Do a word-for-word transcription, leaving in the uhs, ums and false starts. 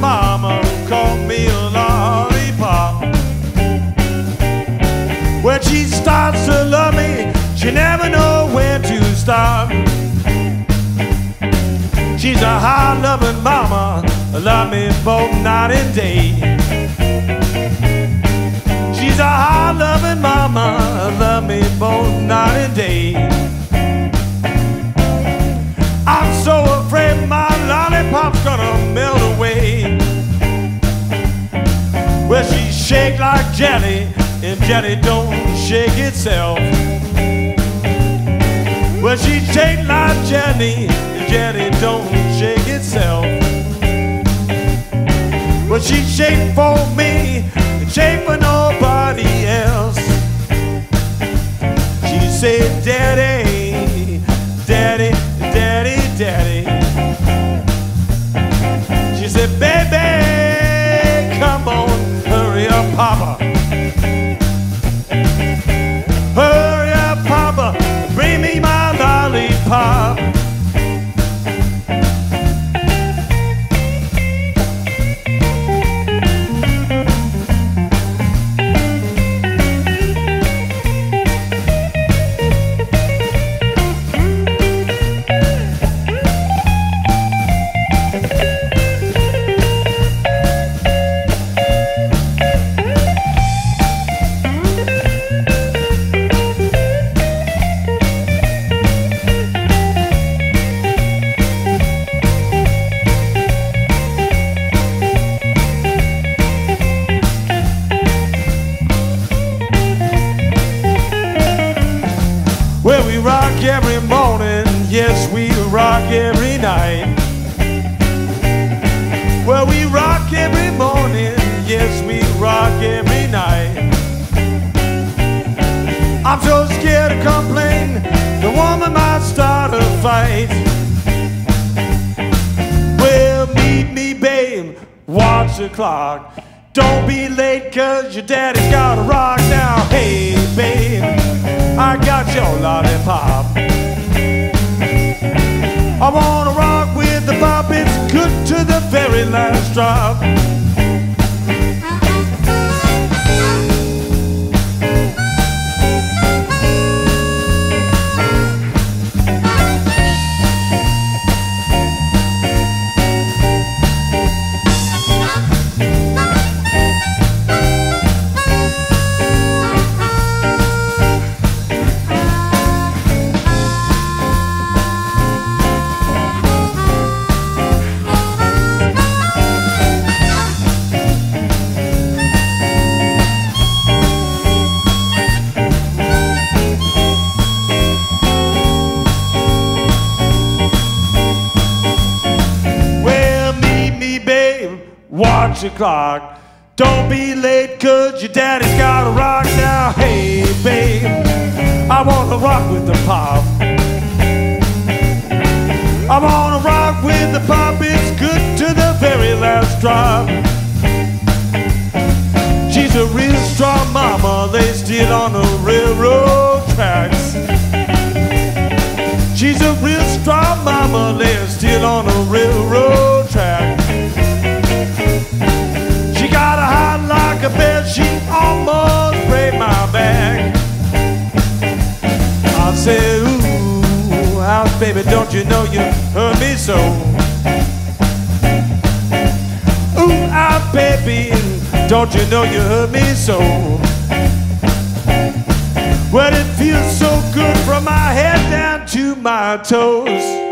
mama who called me a lollipop. When she starts to love me, she never knows when to stop. She's a high-loving mama, love me both night and day. She's a high-loving mama, love me both night and day. I'm so afraid my lollipop's gonna melt away. Well, she shake like jelly, and jelly don't shake itself. Well, she shake like jelly, and jelly don't shake itself. Well, she shake for me, and shake for nobody else. She said, Daddy, Daddy, Daddy, Daddy. She said, baby, come on, hurry up, Papa. Hurry up, Papa, bring me my lollipop. Well, we rock every morning, yes, we rock every night. Well, we rock every morning, yes, we rock every night. I'm so scared to complain, the woman might start a fight. Well, meet me, babe, watch the clock. Don't be late, cause your daddy's gotta rock now. Hey, babe, I got your lollipop. I wanna rock with the pop, it's good to the very last drop. Watch the clock. Don't be late, cause your daddy's gotta rock now. Hey, babe, I wanna rock with the pop. I wanna rock with the pop, it's good to the very last drop. She's a real strong mama, they still on the railroad tracks. She's a real strong mama, they're still on the railroad track. She got a heart like a bed, she almost break my back. I said, ooh, house baby, don't you know you hurt me so? Ooh, ah, baby, don't you know you hurt me so? Well, it feels so good from my head down to my toes.